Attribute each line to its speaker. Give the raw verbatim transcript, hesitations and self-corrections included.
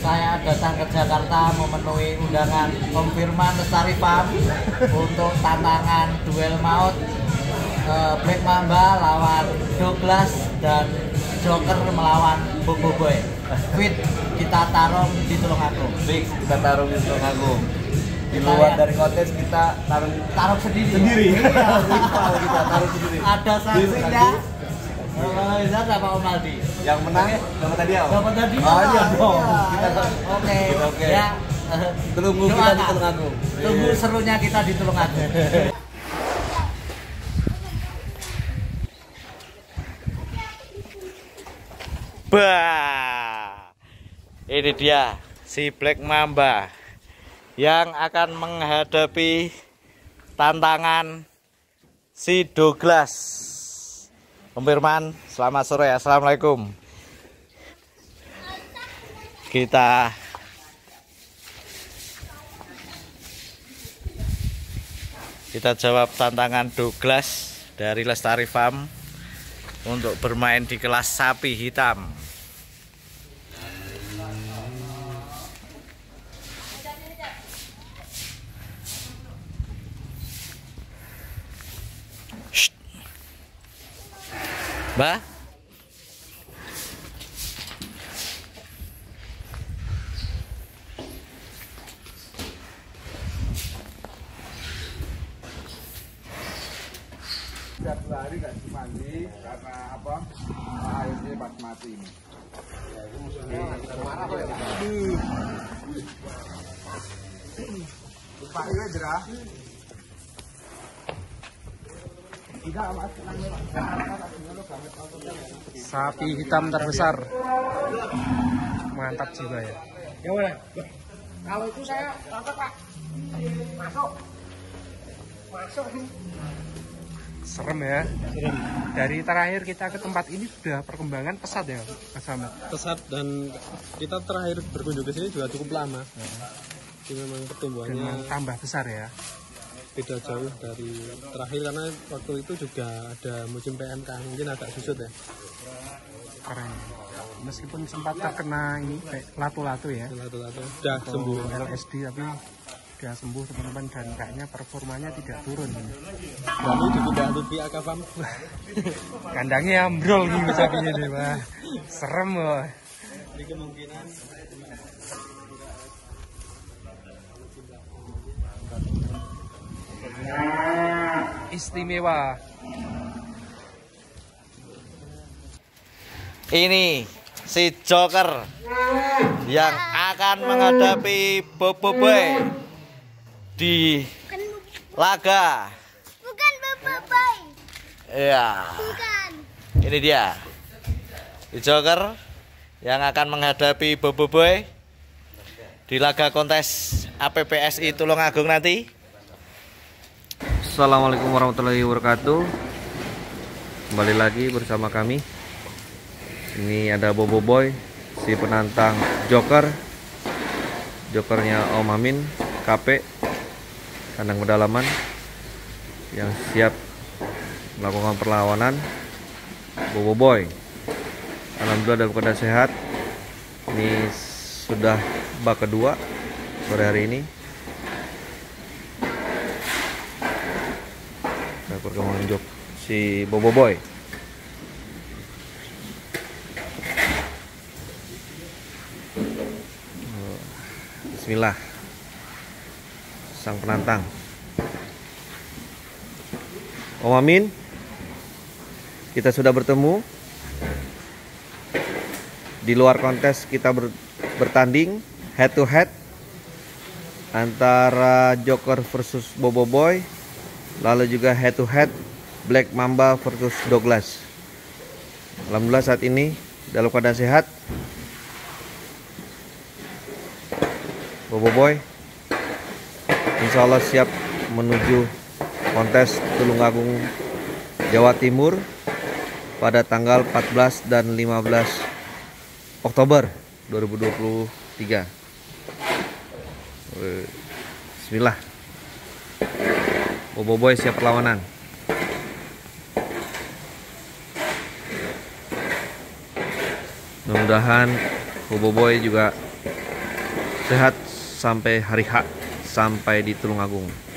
Speaker 1: saya datang ke Jakarta memenuhi undangan Om Firman Lestari Farm untuk tantangan duel maut uh, Black Mamba lawan Douglas dan Joker melawan Bobo Boy. Fit kita tarung di Tulungagung.
Speaker 2: Fix kita tarung di Tulungagung. Di
Speaker 1: Kita
Speaker 2: luar
Speaker 1: ya.
Speaker 2: dari kontes kita tarung
Speaker 1: Tarung sendiri.
Speaker 2: sendiri. Rival kita tarung sendiri.
Speaker 1: Ada sanksinya. Oh, bisa sama Om Aldi.
Speaker 2: Yang menang dapat hadiah.
Speaker 1: Dapat tadi.
Speaker 2: Oh iya dong. Kita
Speaker 1: Oke.
Speaker 2: Oke.
Speaker 1: Ya.
Speaker 2: tunggu kita di
Speaker 1: Doakan.
Speaker 2: Tulungagung.
Speaker 1: Tunggu serunya kita di Tulungagung. Bah, ini dia si Black Mamba yang akan menghadapi tantangan si Douglas. Om Firman, selamat sore. Assalamualaikum. Kita kita jawab tantangan Douglas dari Lestari Farm untuk bermain di kelas sapi hitam. Shh. Mbak,
Speaker 2: Setiap hari nggak mandi karena apa? A R D pas mati ini. Ya, itu musuhnya marah apa ya? Lupa ini jerah. Tidak mas,
Speaker 3: Sapi hitam terbesar, mantap juga ya.
Speaker 2: ya boleh. Kalau itu saya tangkap pak. Masuk. Masuk.
Speaker 3: Serem ya. Dari terakhir kita ke tempat ini sudah perkembangan pesat ya, Mas Ahmad.
Speaker 4: Pesat, dan kita terakhir berkunjung ke sini juga cukup lama. Jadi memang pertumbuhannya
Speaker 3: Dengan tambah besar ya.
Speaker 4: beda jauh dari terakhir, karena waktu itu juga ada musim P M K, mungkin agak susut ya.
Speaker 3: Keren. Meskipun sempat terkena ini kayak lato-lato ya.
Speaker 4: Lato-lato udah
Speaker 3: Atau
Speaker 4: sembuh.
Speaker 3: L S D, tapi sudah sembuh teman-teman, dan kayaknya performanya tidak turun.
Speaker 4: Lalu dipindah Lutfi Akafam.
Speaker 3: Kandangnya ambrol nih sapinya nih, Pak. Serem loh.
Speaker 4: Jadi kemungkinan
Speaker 3: Istimewa.
Speaker 1: ini si Joker yang akan menghadapi Bobo Boy di laga.
Speaker 5: Bukan Bapak Boy.
Speaker 1: Ya,
Speaker 5: Bukan.
Speaker 1: ini dia si Joker yang akan menghadapi Bobo Boy di laga kontes A P P S I Tulungagung nanti.
Speaker 6: Assalamualaikum warahmatullahi wabarakatuh. Kembali lagi bersama kami. Ini ada Bobo Boy, si penantang Joker. Jokernya Om Amin, K P kandang pedalaman, yang siap melakukan perlawanan Bobo Boy. Alhamdulillah dalam keadaan sehat. Ini sudah bak kedua sore hari ini. Nah, perkembangan jok si Bobo Boy. Bismillah, sang penantang Om Amin. Kita sudah bertemu di luar kontes. Kita ber, bertanding head to head antara Joker versus Bobo Boy, lalu juga head to head Black Mamba versus Douglas. Alhamdulillah saat ini dalam keadaan sehat. Bobo Boy insya Allah siap menuju kontes Tulungagung Jawa Timur pada tanggal empat belas dan lima belas Oktober dua ribu dua puluh tiga. Bismillah, Bobo Boy siap perlawanan. Mudah-mudahan Bobo Boy juga sehat sampai hari H, sampai di Tulungagung.